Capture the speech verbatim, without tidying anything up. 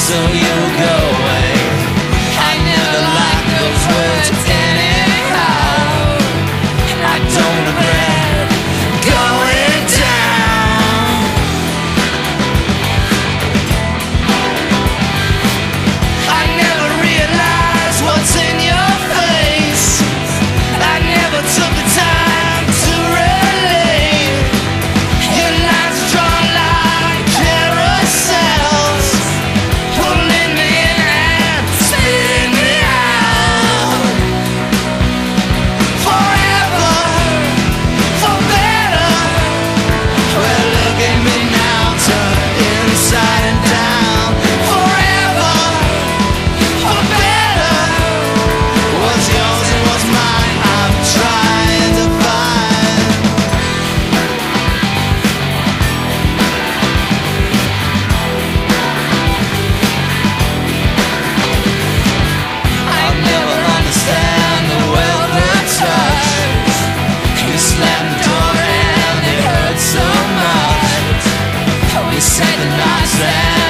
so you'll go away. I never liked those words anyhow, and I don't regret going down. I never realized what's in your face. I never took the time to relate. Your lines are drawn like carousels, pulling me in and spitting me out. Forever, for better. Well, look at me now, turned inside and down. Forever, for better. What's yours and what's mine, I'm trying to find. I'll never understand the wealth of touch. You slammed the door and it hurt so much. We said the nights then